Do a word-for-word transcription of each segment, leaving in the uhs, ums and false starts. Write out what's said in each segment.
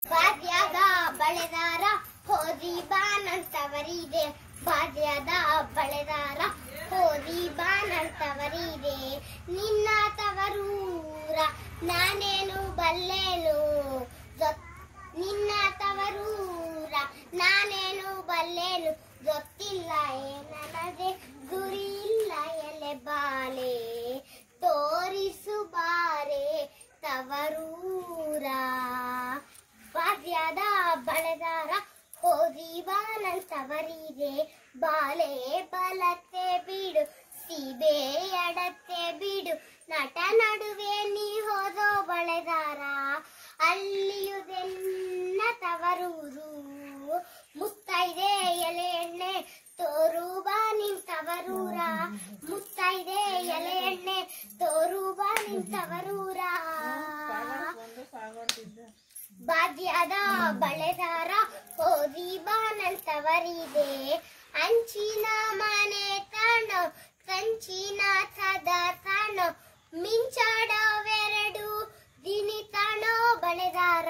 ಬಾದ್ಯಾದ ಬಳೆದಾರ ಹೋದಿ ಬಾನಂತವರಿದೆ ಬಾದ್ಯಾದ ಬಳೆದಾರ ಹೋದಿ ಬಾನಂತವರಿದೆ ನಿನ್ನ ತವರೂರ ನಾನೇನು ಬಲ್ಲೆನು ನಿನ್ನ ತವರೂರ ನಾನೇನು ಬಲ್ಲೆನು ಗೊತ್ತಿಲ್ಲ ನನಗೆ ಗುರಿ ಇಲ್ಲ ಎಲೆ ಬಾಲೆ ತೋರಿಸು ಬಾರೆ ತವರೂರ ಬಾದ್ಯಾದ ಬಳೆದಾರ ಹೋದಿ ಬಾನಂತವರಿಗೆ ಬಾಲೆ ಬಲತ್ತೆ ಬಿಡು ಸೀಬೆ ಅಡತ್ತೆ ಬಿಡು ನಟ ನಡುವೆ ನೀ ಹೋದೋ ಬಳೆದಾರ ಅಲ್ಲಿಯುದೆನ್ನ ತವರೂರು ಮುತ್ತೈದೆ ಎಲೆ ಎಣ್ಣೆ ತೋರು ಬಾ ನಿಂತವರೂರ ಮುತ್ತೈದೆ ಎಲೆ ಎಣ್ಣೆ ತೋರು ಬಾ ನಿಂತವರೂರ ಬಾದ್ಯಾದ ಬಳೆದಾರ ಹೋದಿ ಬಾನಂತವರಿದೆ ಅಂಚಿನ ಮನೆ ತಾಣೋ ಕಂಚಿನ ಥದ ತಾಣೋ ಮಿಂಚಾಡವೆರಡು ದಿನಿ ತಾಣೋ ಬಳೆದಾರ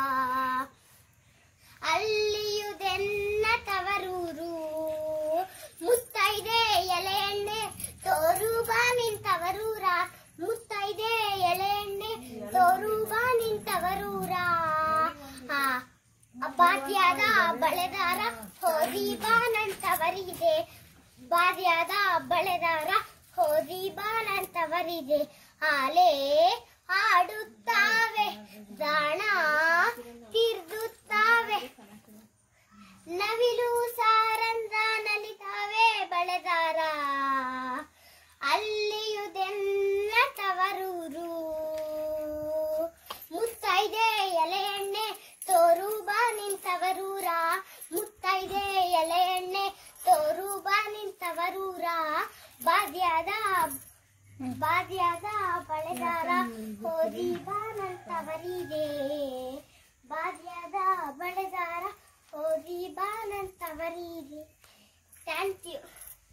ಅಲ್ಲಿಯುದೆನ್ನ ತವರೂರು ಮುತ್ತೈದೆ ಎಲೆ ಎಣ್ಣೆ ತೋರು ಬಾ ನಿಂತವರೂರ ಮುತ್ತೈದೆ ಎಲೆ ಎಣ್ಣೆ ತೋರು ಬಾ ನಿಂತವರೂರ ಬಾದ್ಯಾದ ಬಳೆದಾರ ಹೋದಿ ಬಾನಂತವರಿದೆ ಬಾದ್ಯಾದ ಬಳೆದಾರ ಹೋದಿ ಬಾನಂತವರಿದೆ ಆಲೆ ಆಡುತ್ತಾವೆ ದಾಣ ತಿರ್ದುತ್ತಾವೆ ನವಿಲು ಸಾರಂದ ನಲಿತಾವೆ ಬಳೆದಾರ ಅಲ್ಲಿಯುದೆನ್ನ ತವರೂರು ಮುತ್ತೈದೆ ಎಲೆ ಎಣ್ಣೆ ತೋರು ಬಾ ನಿಂತವರೂರ ಮುತ್ತೈದೆ ಎಲೆ ಎಣ್ಣೆ ತೋರು ಬಾ ನಿಂತವರೂರ ಬಾದ್ಯಾದ ಬಾದ್ಯಾದ ಬಳೆದಾರ ಹೋದಿ ಬಾನಂತವರಿದೆ ಬಾದ್ಯಾದ ಬಳೆದಾರ ಹೋದಿ ಬಾನಂತವರಿದೆ. Thank you.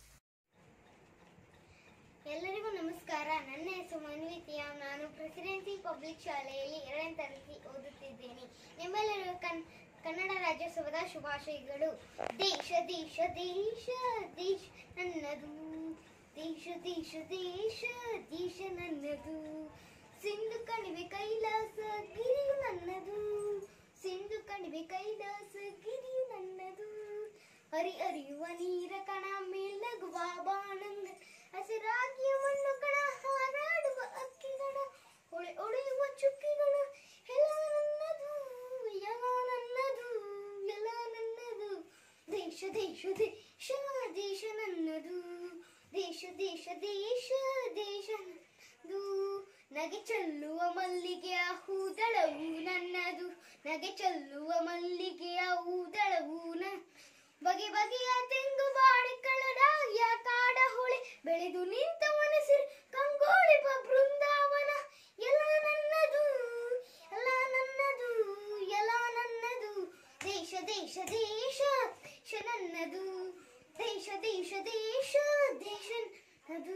ಎಲ್ಲರಿಗೂ ನಮಸ್ಕಾರ. ನನ್ನ ಹೆಸರು ಮನ್ವಿತಿಯ. ನಾನು ಪ್ರೆಸಿಡೆನ್ಸಿ ಪಬ್ಲಿಕ್ ಶಾಲೆಯಲ್ಲಿ ಎರಡನೇ ತರಗತಿ ಓದುತ್ತಿದ್ದೇನೆ. ನಿಮ್ಮೆಲ್ಲರಿಗೂ ಕನ್ ಕನ್ನಡ ರಾಜ್ಯೋತ್ಸವದ ಶುಭಾಶಯಗಳು. ದೇಶ ದೇಶ ದೇಶ ದೇಶ ನನ್ನದು ದೇಶ ದೇಶ ದೇಶ ದೇಶ ನನ್ನದು ಸಿಂಧು ಕಣಿವೆ ಕೈಲಾಸ ಗಿರಿಯು ನನ್ನದು ಸಿಂಧು ಕಣಿವೆ ಕೈಲಾಸ ಗಿರಿಯು ನನ್ನದು ಹರಿ ಹರಿಯುವ ನೀರ ಕಣ ಮೇಲಗುವ ಬಾಣಂದ ಹಸಿರಾಗಿಯ ಮಣ್ಣು ಕಣ ಹಾರಾಡುವ ಅಕ್ಕಿಗಳ ಹೊಳೆ ಒಳೆಯುವ ಚುಕ್ಕಿಗಳ ಎಲ್ಲ ನನ್ನದು ಎಲ್ಲ ನನ್ನದು ಎಲ್ಲ ನನ್ನದು ದೇಶ ದೇಶ ದೇಶ ದೇಶ ನನ್ನದು ದೇಶ ದೇಶ ದೇಶ ದೇಶ ನನ್ನದು ನಗೆ ಚೆಲ್ಲುವ ಮಲ್ಲಿಗೆಯ ಹೂದಳವು ನನ್ನದು ನಗೆ ಚೆಲ್ಲುವ ಮಲ್ಲಿಗೆಯ ಹೂದಳವು ನ ಬಗೆ ಬಗೆಯ ತೆಂಗು ಬಾಳೆ ಕಳಡಾಯ ಕಾಡ ಹೊಳೆ ಬೆಳೆದು ನಿಂತ ಮನಸ್ಸಿರು ಕಂಗೋಳಿಪ ಬೃಂದಾವನ ಎಲ್ಲ ನನ್ನದು ಎಲ್ಲ ನನ್ನದು ಎಲ್ಲ ನನ್ನದು ದೇಶ ದೇಶ ದೇಶ ದೇಶ ನನ್ನದು ದೇಶ ದೇಶ ದೇಶ ದೇಶ ನನ್ನದು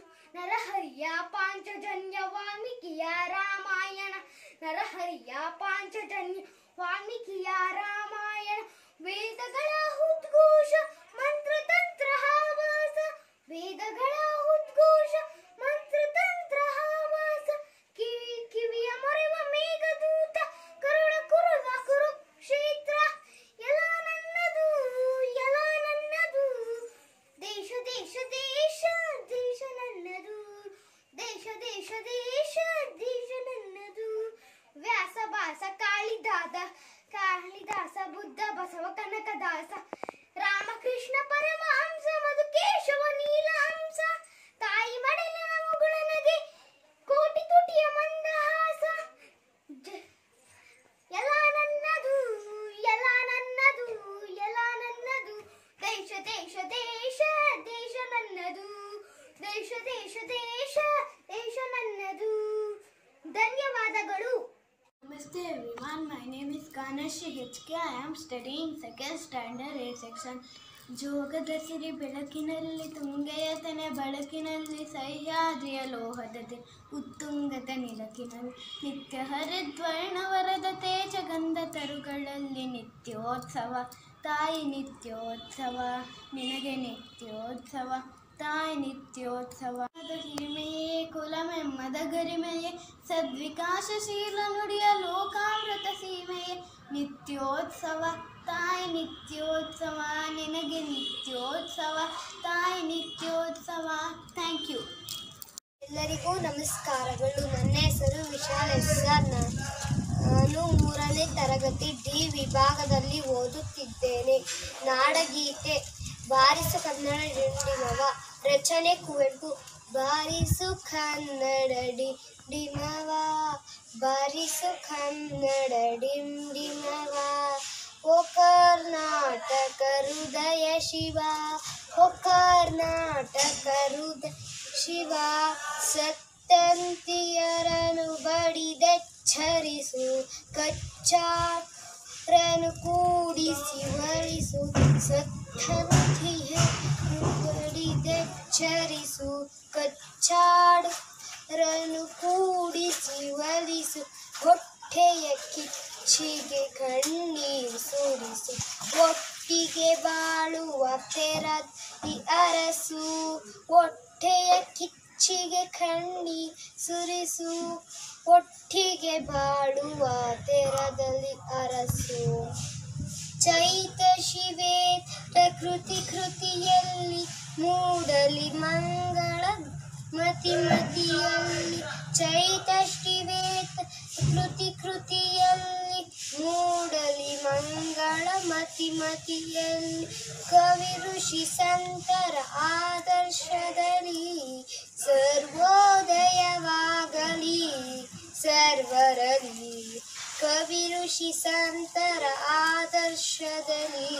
ನರಹರಿಯ ಪಾಂಚಜನ್ಯ ವಾಲ್ಮೀಕಿಯ ರಾಮಾಯಣ ನರಹರಿಯ ಪಾಂಚಜನ್ಯ ವಾಲ್ಮೀಕಿಯ ರಾಮಾಯಣ ವೇದಗಳ ಉದ್ಘೋಷ ಮಂತ್ರ ತಂತ್ರ ಹಾವಾಸ ವೇದಗಳ ಉದ್ಘೋಷ ಮಂತ್ರ ತಂತ್ರ ಹಾವಾಸ ಕಿವಿ ಕಿವಿಯ ಮೊರೆವ ಮೇಘದೂತ ಕರುಣ ಕುರುಗ ಕುರುಕ್ಷೇತ್ರ ಎಲ್ಲ ನನ್ನದು ಎಲ್ಲ ನನ್ನದು ದೇಶ ದೇಶ ದೇಶ ದೇಶ ನನ್ನದು ದೇಶ ದೇಶ ದೇಶ ದೇಶ ನನ್ನದು ವ್ಯಾಸ ಭಾಸ ಕಾಳಿದಾದ ಕಾಳಿದಾಸ ಬುದ್ಧ ಬಸವ ಕನಕದಾಸ ರಾಮಕೃಷ್ಣ ಪರಮಹಂಸ ಮಧು ಕೇಶವ ನೀಲಹಂಸ ತಾಯಿ ಮಡಲಿನ ಮಗುಳನಗೆ ಕೋಟಿ ತುಟಿಯ ಮಂದಹಾಸ ಎಲ್ಲ ನನ್ನದು ಎಲ್ಲ ನನ್ನದು ಎಲ್ಲ ನನ್ನದು ದೇಶ ದೇಶ ದೇಶ ದೇಶ ನನ್ನದು ದೇಶ ದೇಶ ದೇಶ ದೇಶ ನನ್ನದು. ಧನ್ಯವಾದಗಳು. Namaste everyone, my name is Kanashri H K. I am studying second standard A section. ಜೋಗದ ಸಿರಿ ಬೆಳಕಿನಲ್ಲಿ ತುಂಗೆಯ ತೆನೆ ಬಳಕಿನಲ್ಲಿ ಸಹ್ಯಾದ್ರಿಯ ಲೋಹದತೆ ಉತ್ತುಂಗದ ನಿಲಕಿನಲ್ಲಿ ನಿತ್ಯ ಹರಿದ್ವರ್ಣವರದ ತೇಜಗಂಧ ತರುಗಳಲ್ಲಿ ನಿತ್ಯೋತ್ಸವ ತಾಯಿ ನಿತ್ಯೋತ್ಸವ ನಿನಗೆ ನಿತ್ಯೋತ್ಸವ ತಾಯಿ ನಿತ್ಯೋತ್ಸವ ಹಿರಿಮೆಯೇ ಕುಲಮೆಮ್ಮದ ಗರಿಮೆಯೇ ಸದ್ವಿಕಾಸಶೀಲ ನುಡಿಯ ಲೋಕಾಮೃತ ಸೀಮೆಯೇ ನಿತ್ಯೋತ್ಸವ ತಾಯಿ ನಿತ್ಯೋತ್ಸವ ನಿನಗೆ ನಿತ್ಯೋತ್ಸವ ತಾಯಿ ನಿತ್ಯೋತ್ಸವ. Thank you. ಎಲ್ಲರಿಗೂ ನಮಸ್ಕಾರಗಳು. ನನ್ನ ಹೆಸರು ವಿಶಾಲ್ ಎಸ್ ಆರ್. ನಾನು ಮೂರನೇ ತರಗತಿ ಡಿ ವಿಭಾಗದಲ್ಲಿ ಓದುತ್ತಿದ್ದೇನೆ. ನಾಡಗೀತೆ ಬಾರಿಸು ಕನ್ನಡ ಡಿಂಡಿಮವ. ರಚನೆ ಕುವೆಂಪು. ಬಾರಿಸು ಕನ್ನಡ ಡಿಂಡಿಮವ, ಬಾರಿಸು ಕನ್ನಡ ಡಿಂಡಿಮವ. ಓ ಕರ್ನಾಟಕ ಹೃದಯ ಶಿವ, ಓ ಕರ್ನಾಟಕ ಹೃದಯ ಶಿವ. ಸತ್ತಂತಿಯರನು ಬಡಿದೆಚ್ಚರಿಸು, ಕಚ್ಚಾರನು ಕೂಡಿಸಿ ಒಲಿಸು. ಸತ್ತಂತಿಯರನು ಬಡಿದೆಚ್ಚರಿಸು, ಕಚ್ಚಾಡರನು ಕೂಡಿಸಿ ಒಲಿಸು. ಹೊಟ್ಟೆಯ ಕಿಚ್ಚಿಗೆ ಕಣ್ಣೀರು ಸುರಿಸು, ಒಟ್ಟಿಗೆ ಬಾಳುವ ತೆರದಿ ಅರಸು. ಹೊಟ್ಟೆಯ ಕಿಚ್ಚಿಗೆ ಕಣ್ಣೀರು ಸುರಿಸು, ಒಟ್ಟಿಗೆ ಬಾಳುವ ತೆರದಲ್ಲಿ ಅರಸು. ಚೈತ ಶಿವೇತ ಕೃತಿ ಕೃತಿಯಲ್ಲಿ ಮೂಡಲಿ ಮಂಗಳ ಮತಿ ಮತಿಯಲ್ಲಿ. ಚೈತ ಶಿವೇತ ಕೃತಿ ಕೃತಿಯಲ್ಲಿ ಮೂಡಲಿ ಮಂಗಳ ಮತಿ ಮತಿಯಲ್ಲಿ. ಕವಿ ಋಷಿ ಸಂತರ ಆದರ್ಶದಲ್ಲಿ ಸರ್ವೋದಯವಾಗಲಿ ಸರ್ವರಲ್ಲಿ. ಕವಿ ಋಷಿ ಸಂತರ ಆದರ್ಶದಲ್ಲಿ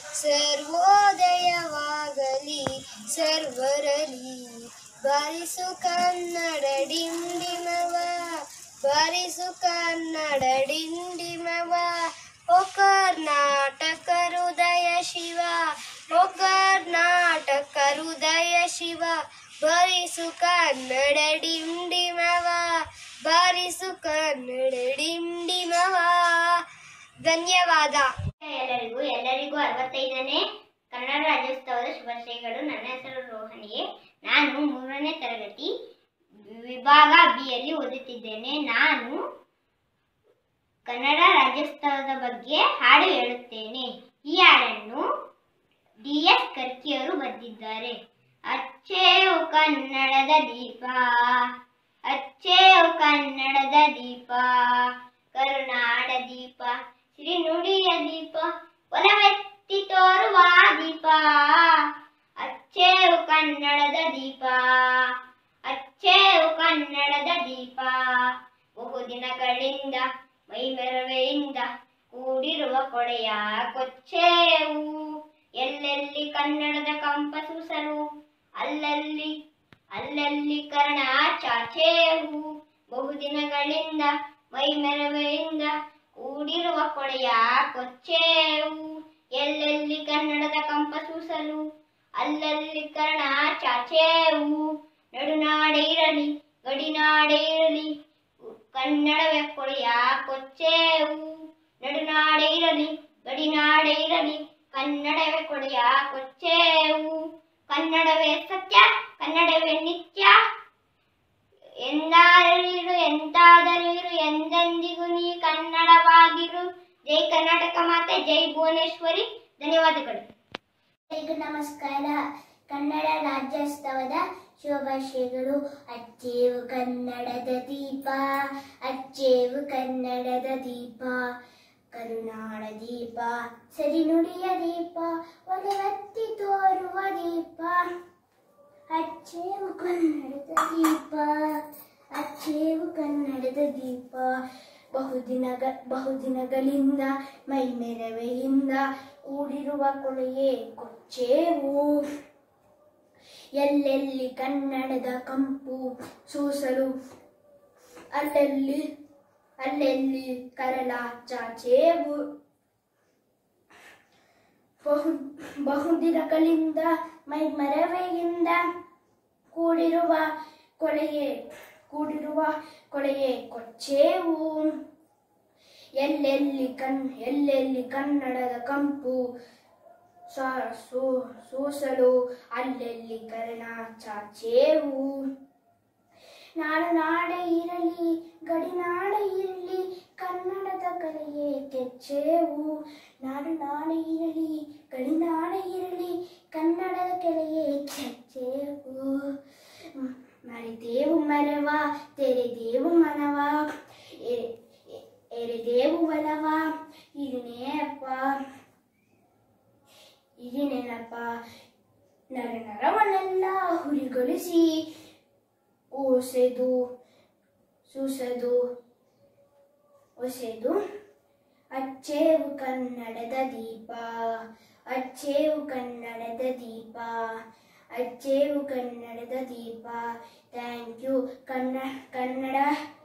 ಸರ್ವೋದಯವಾಗಲಿ ಸರ್ವರಲ್ಲಿ. ಬಾರಿಸು ಕನ್ನಡ ಡಿಂಡಿಮವ, ಬಾರಿಸು ಕನ್ನಡ ಡಿಂಡಿಮವ. ಓ ಕರ್ನಾಟಕ ಹೃದಯ ಶಿವ, ಓ ಕರ್ನಾಟಕ ಹೃದಯ ಶಿವ. ಬಾರಿಸು ಕನ್ನಡ ಡಿಂಡಿಮವ, ಬಾರಿಸು ಕನ್ನಡ ಡಿಂಡಿಮವ. ಧನ್ಯವಾದ. ಎಲ್ಲರಿಗೂ ಎಲ್ಲರಿಗೂ ಅರವತ್ತೈದನೇ ಕನ್ನಡ ರಾಜ್ಯೋತ್ಸವದ ಶುಭಾಶಯಗಳು. ನನ್ನ ಹೆಸರು ರೋಹಣಿಯೇ. ನಾನು ಮೂರನೇ ತರಗತಿ ವಿಭಾಗ ಬಿಯಲ್ಲಿ ಓದುತ್ತಿದ್ದೇನೆ. ನಾನು ಕನ್ನಡ ರಾಜ್ಯೋತ್ಸವದ ಬಗ್ಗೆ ಹಾಡು ಹೇಳುತ್ತೇನೆ. ಈ ಹಾಡನ್ನು ಡಿ ಎಸ್ ಕರ್ಕಿಯವರು ಬರೆದಿದ್ದಾರೆ. ಅಚ್ಚೇವು ಕನ್ನಡದ ದೀಪ, ಅಚ್ಚೇವು ಕನ್ನಡದ ದೀಪ, ಕರುನಾಡ ದೀಪ, ಸಿರಿನುಡಿಯ ದೀಪ, ಒಲವೆತ್ತಿ ತೋರುವ ದೀಪ. ಅಚ್ಚೇವು ಕನ್ನಡದ ದೀಪ, ಅಚ್ಚೇವು ಕನ್ನಡದ ದೀಪ. ಬಹುದಿನಗಳಿಂದ ಮೈಮೆರವೆಯಿಂದ ಕೂಡಿರುವ ಕೊಡೆಯ ಕೊಚ್ಚೇವು. ಎಲ್ಲೆಲ್ಲಿ ಕನ್ನಡದ ಕಂಪ ಸೂಸಲು, ಅಲ್ಲಲ್ಲಿ ಅಲ್ಲಲ್ಲಿ ಕರ್ಣ ಚಾಚೇವು. ಬಹುದಿನಗಳಿಂದ ಮೈಮೆರವೆಯಿಂದ ಕೂಡಿರುವ ಕೊಡೆಯ ಕೊಚ್ಚೇವು. ಎಲ್ಲೆಲ್ಲಿ ಕನ್ನಡದ ಕಂಪ ಸೂಸಲು, ಅಲ್ಲಲ್ಲಿ ಕರ್ಣ ಚಾಚೇವು. ನಡುನಾಡೆ ಇರಲಿ ಗಡಿನಾಡೆ ಇರಲಿ, ಕನ್ನಡವೇ ಕೊಡೆಯ ಕೊಚ್ಚೇವು. ನಡುನಾಡೆ ಇರಲಿ ಗಡಿನಾಡೆ ಇರಲಿ, ಕನ್ನಡವೇ ಕೊಡೆಯ ಕೊಚ್ಚೇವು. ಕನ್ನಡವೇ ಸತ್ಯ, ಕನ್ನಡವೇ ನಿತ್ಯ, ಎಂದಾದರೂ ಎಂತಾದರೂ ಇರು, ಎಂದೆಂದಿಗೂ ನೀ ಕನ್ನಡವಾಗಿರು. ಜೈ ಕರ್ನಾಟಕ ಮಾತೆ, ಜೈ ಭುವನೇಶ್ವರಿ. ಧನ್ಯವಾದಗಳು. ಎಲ್ಲರಿಗೂ ನಮಸ್ಕಾರ. ಕನ್ನಡ ರಾಜ್ಯೋತ್ಸವದ ಶುಭಾಶಯಗಳು. ಅಚ್ಚೇವು ಕನ್ನಡದ ದೀಪ, ಅಚ್ಚೇವು ಕನ್ನಡದ ದೀಪ, ಕರುನಾಡ ದೀಪ, ಸರಿನುಡಿಯ ದೀಪ, ಒಲವೆತ್ತಿ ತೋರುವ ದೀಪ. ಅಚ್ಚೇವು ಕನ್ನಡದ ದೀಪ, ಅಚ್ಚೇವು ಕನ್ನಡದ ದೀಪ. ಬಹುದಿನಗ ಬಹುದಿನಗಳಿಂದ ಮೈಮೆರವೆಯಿಂದ ಕೂಡಿರುವ ಕೊಳೆಯೇ ಕೊಚ್ಚೇವು. ಎಲ್ಲೆಲ್ಲಿ ಕನ್ನಡದ ಕಂಪು ಸೂಸಲು, ಅಲ್ಲಲ್ಲಿ ಅಲ್ಲೆಲ್ಲಿ ಕರಳ ಚಾಚೇವು. ಬಹು ಬಹುದಿನಗಳಿಂದ ಮೈಮರವೆಯಿಂದ ಕೂಡಿರುವ ಕೊಳೆಯೇ ಕೂಡಿರುವ ಕೊಳೆಯೇ ಕೊಚ್ಚೇವು. ಎಲ್ಲೆಲ್ಲಿ ಕಣ್ ಎಲ್ಲೆಲ್ಲಿ ಕನ್ನಡದ ಕಂಪು ಸೂಸಲು ಅಲ್ಲೆಲ್ಲಿ ಕರ್ಣ ಚಾಚೇವು. ನಾಡು ನಾಡೆ ಇರಲಿ ಗಡಿನಾಡೆ ಇರಲಿ ಕನ್ನಡದ ಕಲೆಯೇ ಕೆಚ್ಚೇವು. ನಾಡು ನಾಡೆ ಇರಲಿ ಗಡಿನಾಡೆ ಇರಲಿ ಕನ್ನಡದ ಕಲೆಯೇ ಕೆಚ್ಚೇವು. ಮರೆದೇವು ಮರವ ತೆರೆದೇವು ಮನವ ಎರೆದೇವು ಬಲವ ಇದನ್ನೇಪ್ಪ ಇದನ್ನೇನಪ್ಪ ನರ ನರವನ್ನೆಲ್ಲ ಹುರಿಗೊಳಿಸಿ ಓಸೆದು ಸೂಸದು ಒಸೆದು ಅಚ್ಚೇವು ಕನ್ನಡದ ದೀಪ ಅಚ್ಚೇವು ಕನ್ನಡದ ದೀಪ ಅಚ್ಚೇವು ಕನ್ನಡದ ದೀಪ. Thank you. ಕನ್ನ ಕನ್ನಡ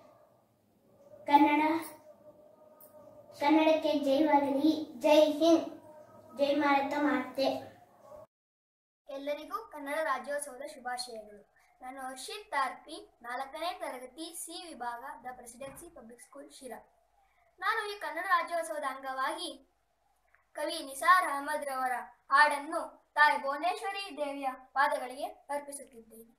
ಕನ್ನಡ ಕನ್ನಡಕ್ಕೆ ಜೈವಾಗಲಿ. ಜೈ ಹಿಂದ್, ಜೈ ಭಾರತ ಮಾತೆ. ಎಲ್ಲರಿಗೂ ಕನ್ನಡ ರಾಜ್ಯೋತ್ಸವದ ಶುಭಾಶಯಗಳು. ನಾನು ಹರ್ಷಿತ್ ತಾರ್ಪಿ, ನಾಲ್ಕನೇ ತರಗತಿ ಸಿ ವಿಭಾಗ, the Presidency public school Sira. ನಾನು ಈ ಕನ್ನಡ ರಾಜ್ಯೋತ್ಸವದ ಅಂಗವಾಗಿ ಕವಿ ನಿಸಾರ್ ಅಹಮದ್ ರವರ ಹಾಡನ್ನು ತಾಯಿ ಭುವನೇಶ್ವರಿ ದೇವಿಯ ಪಾದಗಳಿಗೆ ಅರ್ಪಿಸುತ್ತಿದ್ದೇನೆ.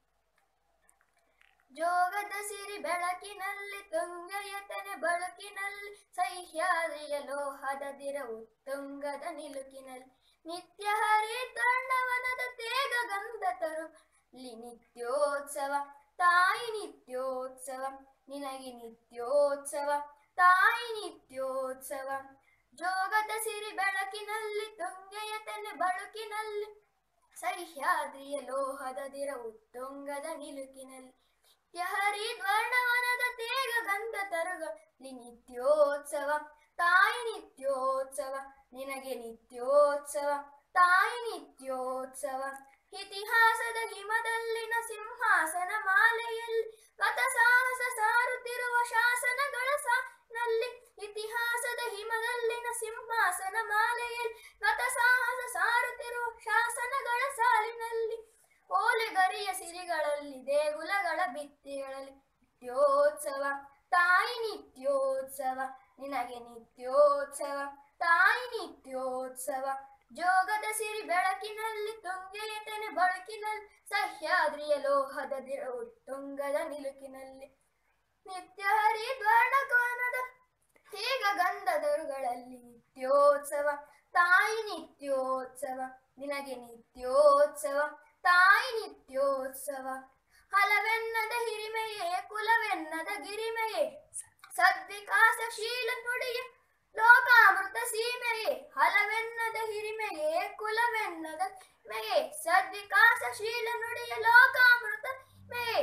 ಜೋಗದ ಸಿರಿ ಬೆಳಕಿನಲ್ಲಿ ತುಂಗಯತನೆ ಬಳುಕಿನಲ್ಲಿ ಸಹ್ಯಾದ್ರಿಯ ಲೋಹದ ದಿರವು ತುಂಗದ ನಿಲುಕಿನಲ್ಲಿ ನಿತ್ಯ ಹರಿತಣ್ಣವನದ ತೇಗ ಗಂಧ ತರುಲಿ ನಿತ್ಯೋತ್ಸವ ತಾಯಿ ನಿತ್ಯೋತ್ಸವ ನಿನಗೆ ನಿತ್ಯೋತ್ಸವ ತಾಯಿ ನಿತ್ಯೋತ್ಸವ. ಜೋಗದ ಸಿರಿ ಬೆಳಕಿನಲ್ಲಿ ತುಂಗಯತನೆ ಬಳುಕಿನಲ್ಲಿ ಸಹ್ಯಾದ್ರಿಯ ಲೋಹದ ದಿರವು ತುಂಗದ ನಿಲುಕಿನಲ್ಲಿ ಹರಿದ್ವರ್ಣವನದ ತೇಗ ಗಂಧ ತರುಗಲಿ ನಿತ್ಯೋತ್ಸವ ತಾಯಿ ನಿತ್ಯೋತ್ಸವ ನಿನಗೆ ನಿತ್ಯೋತ್ಸವ ತಾಯಿ ನಿತ್ಯೋತ್ಸವ. ಇತಿಹಾಸದ ಹಿಮದಲ್ಲಿನ ಸಿಂಹಾಸನ ಮಾಲೆಯಲ್ಲಿ ಗತ ಸಾಹಸ ಸಾರುತ್ತಿರುವ ಶಾಸನಗಳ ಸಾಲಿನಲ್ಲಿ ಇತಿಹಾಸದ ಹಿಮದಲ್ಲಿನ ಸಿಂಹಾಸನ ಮಾಲೆಯಲ್ಲಿ ಗತ ಸಾಹಸ ಸಾರುತ್ತಿರುವ ಶಾಸನಗಳ ಸಾಲಿನಲ್ಲಿ ಓಲೆಗರಿಯ ಸಿರಿಗಳಲ್ಲಿ ದೇಗುಲಗಳ ಭಿತ್ತಿಗಳಲ್ಲಿ ನಿತ್ಯೋತ್ಸವ ತಾಯಿ ನಿತ್ಯೋತ್ಸವ ನಿನಗೆ ನಿತ್ಯೋತ್ಸವ ತಾಯಿ ನಿತ್ಯೋತ್ಸವ. ಜೋಗದ ಸಿರಿ ಬೆಳಕಿನಲ್ಲಿ ತುಂಗೆಯತನೆ ಬಳುಕಿನಲ್ಲಿ ಸಹ್ಯಾದ್ರಿಯ ಲೋಹದ ದಿರವು ತುಂಗದ ನಿಲುಕಿನಲ್ಲಿ ನಿತ್ಯ ಹರಿದ್ವರ್ಣಕವನದ ತೇಗ ಗಂಧದರುಗಳಲ್ಲಿ ನಿತ್ಯೋತ್ಸವ ತಾಯಿ ನಿತ್ಯೋತ್ಸವ ನಿನಗೆ ನಿತ್ಯೋತ್ಸವ ತಾಯಿ ನಿತ್ಯೋತ್ಸವ. ಹಲವೆನ್ನದ ಹಿರಿಮೆಯೇ ಕುಲವೆನ್ನದ ಗಿರಿಮೆಯೇ ಸದ್ವಿಕಾಸಶೀಲ ನುಡಿಯ ಲೋಕಾಮೃತ ಸೀಮೆಯೇ ಹಲವೆನ್ನದ ಹಿರಿಮೆಯೇ ಕುಲವೆನ್ನದ ಮೇಯೇ ಸದ್ವಿಕಾಸಶೀಲ ನುಡಿಯ ಲೋಕಾಮೃತ ಮೇಯೇ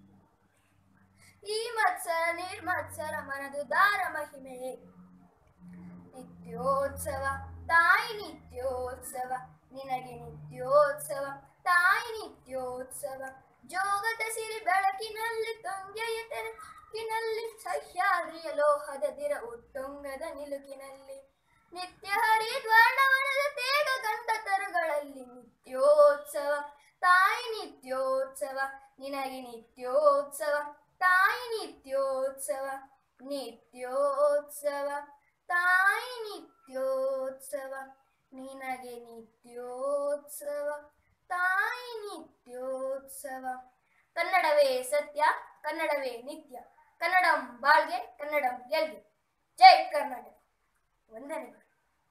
ಈ ಮತ್ಸರ ನಿರ್ಮತ್ಸರ ಮನದುದಾರ ಮಹಿಮೆಯೇ ನಿತ್ಯೋತ್ಸವ ತಾಯಿ ನಿತ್ಯೋತ್ಸವ ನಿನಗೆ ನಿತ್ಯೋತ್ಸವ ತಾಯಿ ನಿತ್ಯೋತ್ಸವ. ಜೋಗದ ಸಿರಿ ಬೆಳಕಿನಲ್ಲಿ ತುಂಗೆಯತನೆ ಕಿನಲ್ಲಿ ಸಹ್ಯಾದ್ರಿಯ ಲೋಹದ ದಿರವು ತುಂಗದ ನಿಲುಕಿನಲ್ಲಿ ನಿತ್ಯ ಹರಿದ್ವರ್ಣವನದ ತೇಗ ಗಂಧ ತರುಗಳಲ್ಲಿ ನಿತ್ಯೋತ್ಸವ ತಾಯಿ ನಿತ್ಯೋತ್ಸವ ನಿನಗೆ ನಿತ್ಯೋತ್ಸವ ತಾಯಿ ನಿತ್ಯೋತ್ಸವ ನಿತ್ಯೋತ್ಸವ ತಾಯಿ ನಿತ್ಯೋತ್ಸವ ನಿನಗೆ ನಿತ್ಯೋತ್ಸವ ತಾಯಿ ನಿತ್ಯೋತ್ಸವ. ಕನ್ನಡವೇ ಸತ್ಯ ಕನ್ನಡವೇ ನಿತ್ಯ ಕನ್ನಡಂ ಬಾಳ್ಗೆ ಕನ್ನಡಂ ಗೆಲ್ಗೆ. ಜೈ ಕರ್ನಾಟಕ. ವಂದನೆಗಳು.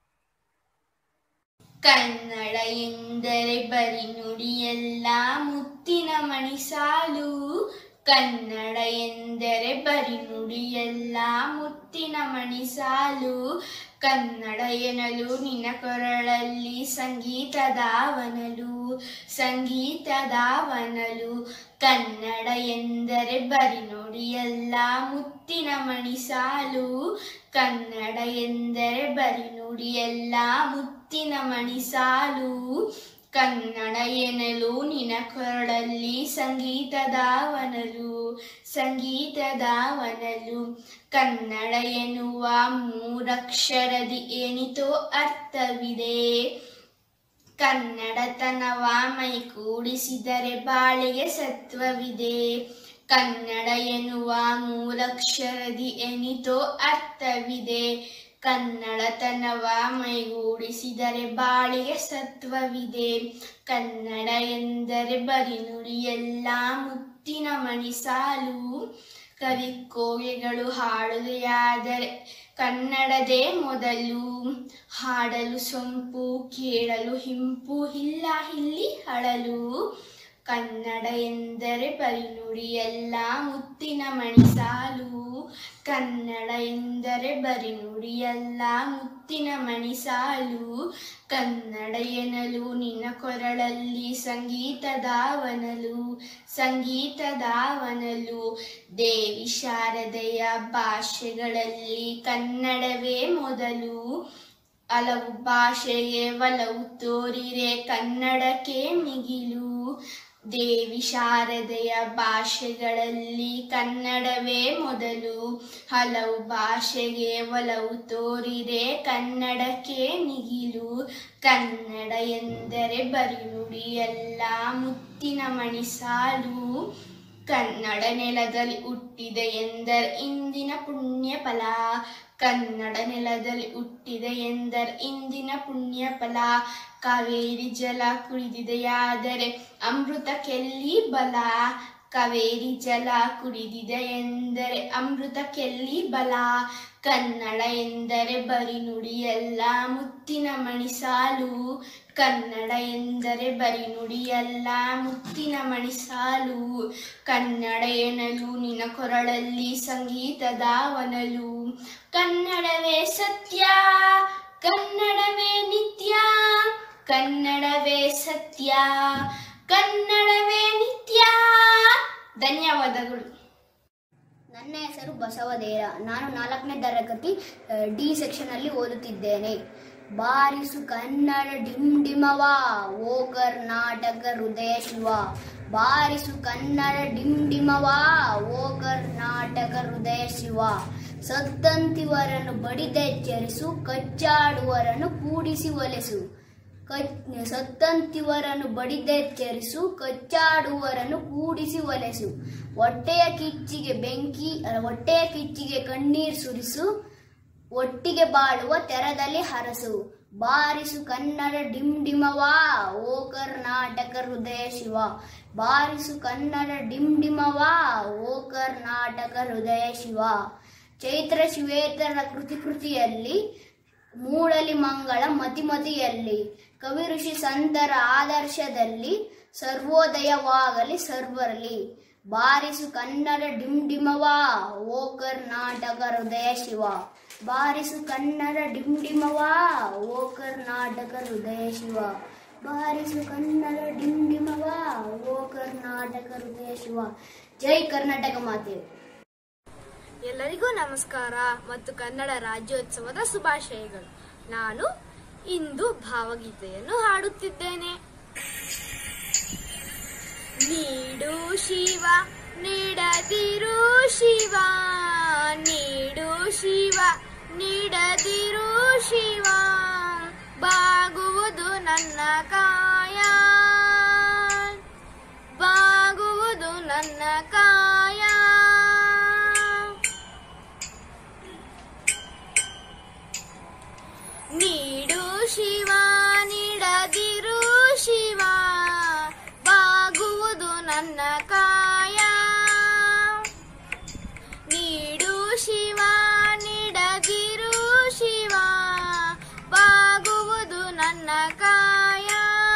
ಕನ್ನಡ ಎಂದರೆ ಬರಿ ನುಡಿಯಲ್ಲ ಮುತ್ತಿನ ಮಣಿಸಾಲು ಕನ್ನಡ ಎಂದರೆ ಬರಿ ನುಡಿಯಲ್ಲ ಮುತ್ತಿನ ಮಣಿಸಾಲು ಕನ್ನಡ ಎನ್ನಲು ನಿನ್ನ ಕೊರಳಲ್ಲಿ ಸಂಗೀತದಾವನಲು ಸಂಗೀತದಾವನಲು ಕನ್ನಡ ಎಂದರೆ ಬರಿ ನುಡಿಯಲ್ಲ ಮುತ್ತಿನ ಮಣಿಸಾಲು ಕನ್ನಡ ಎಂದರೆ ಬರಿ ನುಡಿಯಲ್ಲ ಮುತ್ತಿನ ಮಣಿಸಾಲು ಕನ್ನಡ ಎನ್ನಲು ನಿನ್ನ ಕೊರಳಲ್ಲಿ ಸಂಗೀತದಾವನಲು ಸಂಗೀತದಾವನಲು ಕನ್ನಡ ಎನ್ನುವ ಮೂರಕ್ಷರದಿ ಏನಿತೋ ಅರ್ಥವಿದೆ ಕನ್ನಡತನವ ಮೈಗೂಡಿಸಿದರೆ ಬಾಳಿಗೆ ಸತ್ವವಿದೆ. ಕನ್ನಡ ಎನ್ನುವ ಮೂರಕ್ಷರದಿ ಎನಿತೋ ಅರ್ಥವಿದೆ. ಕನ್ನಡತನವ ಮೈಗೂಡಿಸಿದರೆ ಬಾಳಿಗೆ ಸತ್ವವಿದೆ. ಕನ್ನಡ ಎಂದರೆ ಬರಿ ನುಡಿಯಲ್ಲ ಮುತ್ತಿನ ಮಣಿಸಾಲು. ಕವಿಕೋಗಿಗಳು ಹಾಡುವುದಾದರೆ ಕನ್ನಡದೇ ಮೊದಲು. ಹಾಡಲು ಸೊಂಪು ಕೇಳಲು ಹಿಂಪು ಇಲ್ಲ ಇಲ್ಲಿ ಅಳಲು. ಕನ್ನಡ ಎಂದರೆ ಬರಿ ನುಡಿಯಲ್ಲ ಮುತ್ತಿನ ಮಣಿಸಾಲು. ಕನ್ನಡ ಎಂದರೆ ಬರಿ ನುಡಿಯಲ್ಲ ಮುತ್ತಿನ ಮಣಿಸಾಲು. ಕನ್ನಡ ಎನ್ನಲು ನಿನ್ನ ಕೊರಳಲ್ಲಿ ಸಂಗೀತದಾವನಲು ಸಂಗೀತದಾವನಲು. ದೇವಿ ಶಾರದೆಯ ಭಾಷೆಗಳಲ್ಲಿ ಕನ್ನಡವೇ ಮೊದಲು. ಹಲವು ಭಾಷೆಗೆ ಒಲವು ತೋರಿರೆ ಕನ್ನಡಕ್ಕೆ ಮಿಗಿಲು. ದೇವಿ ಶಾರದೆಯ ಭಾಷೆಗಳಲ್ಲಿ ಕನ್ನಡವೇ ಮೊದಲು. ಹಲವು ಭಾಷೆಗೆ ಒಲವು ತೋರಿರೆ ಕನ್ನಡಕ್ಕೆ ಮಿಗಿಲು. ಕನ್ನಡ ಎಂದರೆ ಬರಿ ನುಡಿಯಲ್ಲ ಮುತ್ತಿನ ಮಣಿಸಾಲು. ಕನ್ನಡ ನೆಲದಲ್ಲಿ ಹುಟ್ಟಿದೆ ಎಂದರೆ ಇಂದಿನ ಪುಣ್ಯ ಫಲ. ಕನ್ನಡ ನೆಲದಲ್ಲಿ ಹುಟ್ಟಿದೆ ಎಂದರೆ ಇಂದಿನ ಪುಣ್ಯ ಫಲ. ಕಾವೇರಿ ಜಲ ಕುಡಿದಿದೆಯಾದರೆ ಅಮೃತಕ್ಕೆಲ್ಲಿ ಬಲ. ಕಾವೇರಿ ಜಲ ಕುಡಿದಿದೆ ಎಂದರೆ ಅಮೃತಕ್ಕೆಲ್ಲಿ ಬಲ. ಕನ್ನಡ ಎಂದರೆ ಬರಿ ನುಡಿಯಲ್ಲ ಮುತ್ತಿನ ಮಣಿಸಾಲು. ಕನ್ನಡ ಎಂದರೆ ಬರಿ ನುಡಿಯಲ್ಲ ಮುತ್ತಿನ ಮಣಿಸಾಲು. ಕನ್ನಡ ಎನ್ನಲು ನಿನ್ನ ಕೊರಳಲ್ಲಿ ಸಂಗೀತದಾವನಲು. ಕನ್ನಡವೇ ಸತ್ಯ ಕನ್ನಡವೇ ನಿತ್ಯ. ಕನ್ನಡವೇ ಸತ್ಯ ಕನ್ನಡವೇ ನಿತ್ಯ. ಧನ್ಯವಾದಗಳು. ನನ್ನ ಹೆಸರು ಬಸವದೇರ. ನಾನು ನಾಲ್ಕನೇ ತರಗತಿ ಡಿ ಸೆಕ್ಷನ್ ಅಲ್ಲಿ ಓದುತ್ತಿದ್ದೇನೆ. ಬಾರಿಸು ಕನ್ನಡ ಡಿಮ್ ಡಿಮವ ಓ ಕರ್ನಾಟಕ ಹೃದಯ ಶಿವ. ಬಾರಿಸು ಕನ್ನಡ ಡಿಮ್ ಡಿಮವ ಓ ಕರ್ನಾಟಕ ಹೃದಯ ಶಿವ. ಸತ್ತಂತಿವರನ್ನು ಬಡಿದೆಚ್ಚರಿಸು ಕಚ್ಚಾಡುವರನ್ನು ಕೂಡಿಸಿ ಒಲೆಸು. ಸತ್ತಂತಿವರನ್ನು ಬಡಿದೆಚ್ಚರಿಸು ಕಚ್ಚಾಡುವರನ್ನು ಕೂಡಿಸಿ ಒಲೆಸು. ಹೊಟ್ಟೆಯ ಕಿಚ್ಚಿಗೆ ಬೆಂಕಿ ಹೊಟ್ಟೆಯ ಕಿಚ್ಚಿಗೆ ಕಣ್ಣೀರು ಸುರಿಸು. ಒಟ್ಟಿಗೆ ಬಾಳುವ ತೆರದಲ್ಲಿ ಹರಸು. ಬಾರಿಸು ಕನ್ನಡ ಡಿಮ್ ಡಿಮವ ಓ ಕರ್ನಾಟಕ ಹೃದಯ ಶಿವ. ಬಾರಿಸು ಕನ್ನಡ ಡಿಮ್ ಡಿಮವ ಓ ಕರ್ನಾಟಕ ಹೃದಯ ಶಿವ. ಚೈತ್ರ ಶಿವೇತರ ಕೃತಿ ಕೃತಿಯಲ್ಲಿ ಮೂಡಲಿ ಮಂಗಳ ಮತಿಮತಿಯಲ್ಲಿ. ಕವಿ ಋಷಿ ಸಂತರ ಆದರ್ಶದಲ್ಲಿ ಸರ್ವೋದಯವಾಗಲಿ ಸರ್ವರಲ್ಲಿ. ಬಾರಿಸು ಕನ್ನಡ ಡಿಮ್ ಡಿಮವ ಓ ಕರ್ನಾಟಕ ಹೃದಯ ಶಿವ. ಬಾರಿಸು ಕನ್ನಡ ಡಿಮ್ ಡಿಮವ ಓ ಕರ್ನಾಟಕ ಹೃದಯ ಶಿವ. ಬಾರಿಸು ಕನ್ನಡ ಡಿಮ್ ಡಿಮವ ಓ ಕರ್ನಾಟಕ ಹೃದಯ ಶಿವ. ಜೈ ಕರ್ನಾಟಕ ಮಾತೆ. ಎಲ್ಲರಿಗೂ ನಮಸ್ಕಾರ ಮತ್ತು ಕನ್ನಡ ರಾಜ್ಯೋತ್ಸವದ ಶುಭಾಶಯಗಳು. ನಾನು ಇಂದು ಭಾವಗೀತೆಯನ್ನು ಹಾಡುತ್ತಿದ್ದೇನೆ. ನೀಡು ಶಿವ ನೀಡದಿರು ಶಿವ. ನೀಡು ಶಿವ ನೀಡದಿರು ಶಿವ. ಬಾಗುವುದು ನನ್ನ ಕಾಯ ಬಾಗುವುದು ನನ್ನ ಕಾಯ. ನೀಡು ಶಿವ ನೀಡದಿರು ಶಿವ. ಬಾಗುವುದು ನನ್ನ ಕಾಯ. ನೀಡು ಶಿವ ನೀಡದಿರು ಶಿವ. ಬಾಗುವುದು ನನ್ನ ಕಾಯ.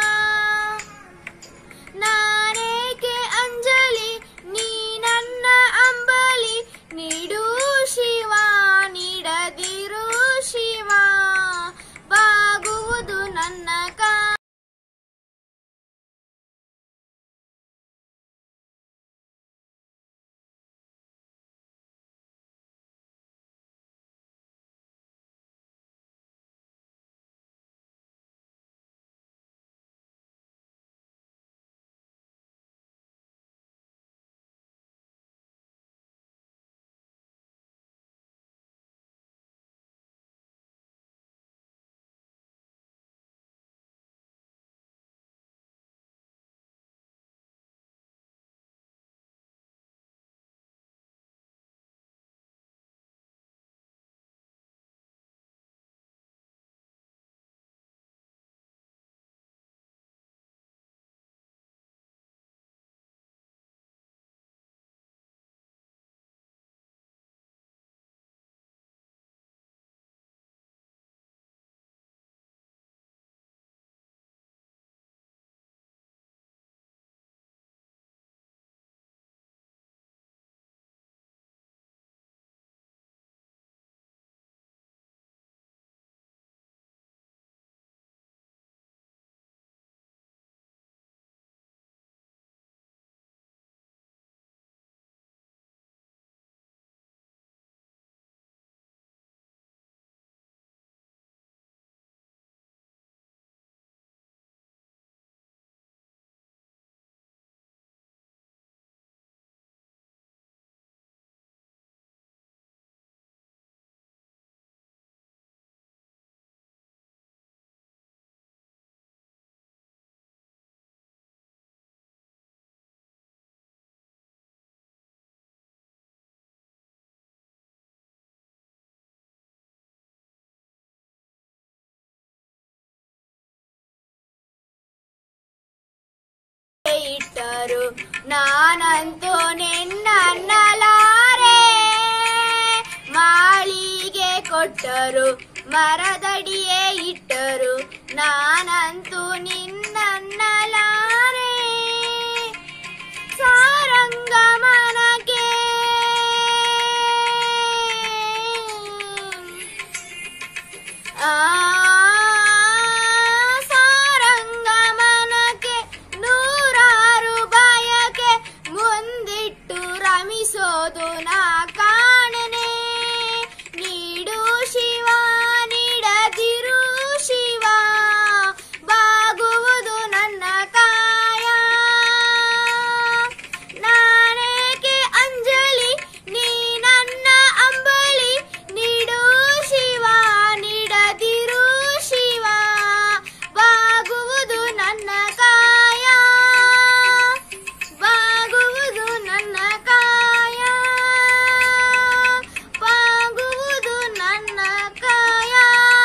ನಾನೇಕೆ ಅಂಜಲಿ ನೀ ನನ್ನ ಅಂಬಲಿ. ನೀಡು ಶಿವ ನೀಡದಿರು ಶಿವ. ಬಾಗುವುದು ನನ್ನ ಕಾಯ. ಇಟ್ಟರು ನಾನಂತೂ ನಿನ್ನನ್ನಲಾರೆ. ಮಾಳಿಗೆ ಕೊಟ್ಟರು ಮರದಡಿಯೇ ಇಟ್ಟರು ನಾನಂತೂ ನಿನ್ನನ್ನಲಾರೆ. ಸಾರಂಗಮನಕ್ಕೆ ಆ ಸಾರಂಗಮನಕ್ಕೆ ನೂರಾರು ಬಯಕೆ ಮುಂದಿಟ್ಟು ರಮಿಸೋದು ನಾ ಕಾಣನೆ. ನೀಡು ಶಿವ ನೀಡದಿರು ಶಿವ ಬಾಗುವುದು ನನ್ನ ಕಾಯ. ನಾನೇಕೆ ಅಂಜಲಿ ನೀ ನನ್ನ ಅಂಬಲಿ. ನೀಡು ಶಿವ ನೀಡದಿರು ಶಿವ ಬಾಗುವುದು ನನ್ನ ಕಾಯ. ಬಾಗುವುದು ನನ್ನ ಕಾಯ. ಬಾಗುವುದು ನನ್ನ ಕಾಯ.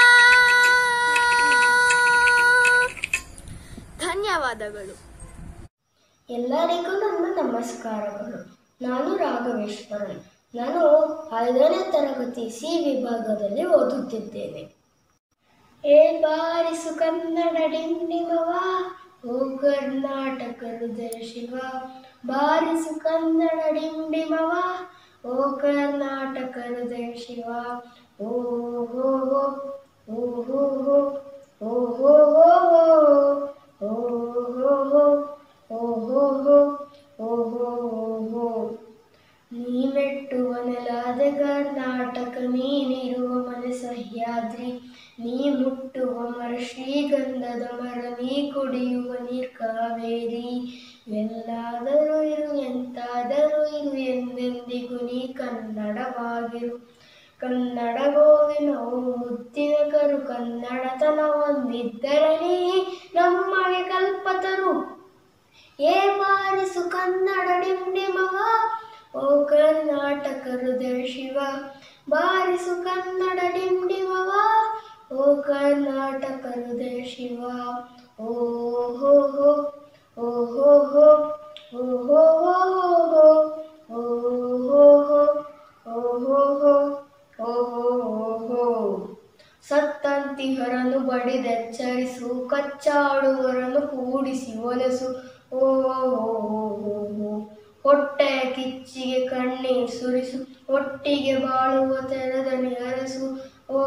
ಧನ್ಯವಾದಗಳು. ಎಲ್ಲರಿಗೂ ನನ್ನ ನಮಸ್ಕಾರಗಳು. ನಾನು ರಾಘವೇಶ್ವರನ್. ನಾನು ಐದನೇ ತರಗತಿ ಸಿ ವಿಭಾಗದಲ್ಲಿ ಓದುತ್ತಿದ್ದೇನೆ. ಏ ಬಾರಿಸು ಕನ್ನಡ ಡಿಂಡಿಮವ ಓ ಕರ್ನಾಟಕ ಹೃದಯ ಶಿವ. ಬಾರಿಸು ಕನ್ನಡ ಡಿಂಡಿಮವ ಓ ಕರ್ನಾಟಕ ಹೃದಯ ಶಿವ. ಓ ಹೋ ಹೋ ಓ ಹೋ ಹೋ ಓ ಹೋ ಹೋ ಓ ಹೋ ಹೋ ಓ ಹೋ ಹೋ ಓ ಹೋ ಹೋ. ನೀ ಮೆಟ್ಟುವ ನೆಲಾದ ಕರ್ನಾಟಕ ನೀನಿರುವ ಮನೆ ಸಹ್ಯಾದ್ರಿ. ನೀ ಮುಟ್ಟುವ ಮರ ಶ್ರೀಗಂಧದ ಮರ ನೀ ಕುಡಿಯುವ ನೀರ್ ಕಾವೇರಿ. ಎಲ್ಲಾದರೂ ಇರು ಎಂತಾದರೂ ಇರು ಎಂದೆಂದಿಗೂ ನೀ ಕನ್ನಡವಾಗಿರು. ಕನ್ನಡ ಗೋವಿನವು ಮುತ್ತಿನ ಕರು ಕನ್ನಡತನ ಹೊಂದಿದ್ದರೆ ನೀ ನಮಗೆ ಕಲ್ಪತರು. ಏ ಬಾರಿಸು ಕನ್ನಡ ಡಿಂಡಿಮವ ಓ ಕರ್ನಾಟಕ ಹೃದಯ ಶಿವ. ಬಾರಿಸು ಕನ್ನಡ ಡಿಂಡಿಮವ ಓ ಕರ್ನಾಟಕ ಹೃದಯ ಶಿವ. ಓ ಹೋ ಹೋ ಓ ಹೋ ಹೋ ಓ ಹೋ ಹೋ ಓ ಹೋ ಹೋ ಓ ಹೋ ಹೋ ಓ ಹೋ ಹೋ. ಸತ್ತಂತಿಹರನ್ನು ಬಡಿದೆಚ್ಚರಿಸು ಕಚ್ಚಾಡುವರನ್ನು ಕೂಡಿಸಿ ಒಲೆಸು. ಓ ಹೊಟ್ಟೆಯ ಕಿಚ್ಚಿಗೆ ಕಣ್ಣೀರು ಸುರಿಸು ಒಟ್ಟಿಗೆ ಬಾಳುವ ತೆರೆದನಿ ಅರಸು. ಓ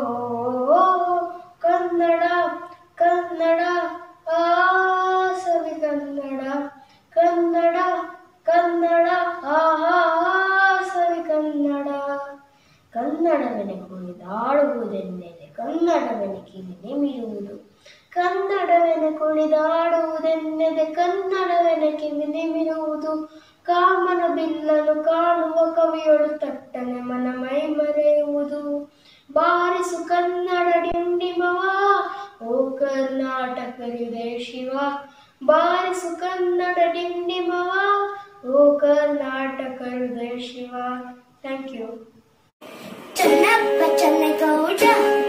ಕನ್ನಡ ಕನ್ನಡ ಆ ಸವಿ ಕನ್ನಡ. ಕನ್ನಡ ಕನ್ನಡ ಆಹಾ ಸವಿ ಕನ್ನಡ. ಕನ್ನಡವೆನೆ ಕುಣಿದಾಡುವುದೆನ್ನೆದೆ ಕನ್ನಡವೆನೆ ಕಿವಿ ನಿಮಿರುವುದು. ಕನ್ನಡವೆನೆ ಕುಣಿದಾಡುವುದೆನ್ನೆದೆ ಕನ್ನಡವೆನೆ ಕಿವಿ ನಿಮಿರುವುದು. ಕಾಮನ ಬಿಲ್ಲನು ಕಾಣುವ ಕವಿಯೊಳು ತಟ್ಟನೆ ಮನ ಮೈ ಮರೆಯುವುದು. ಬಾರಿಸು ಕನ್ನಡ ಡಿಂಡಿಮವ ಓ ಕರ್ನಾಟಕ ಹೃದಯ ಶಿವ. ಬಾರಿಸು ಕನ್ನಡ ಡಿಂಡಿಮವ ಓ ಕರ್ನಾಟಕ ಹೃದಯ ಶಿವ. Thank you. ಚೆನ್ನಪ್ಪ ಚೆನ್ನಗೌಡ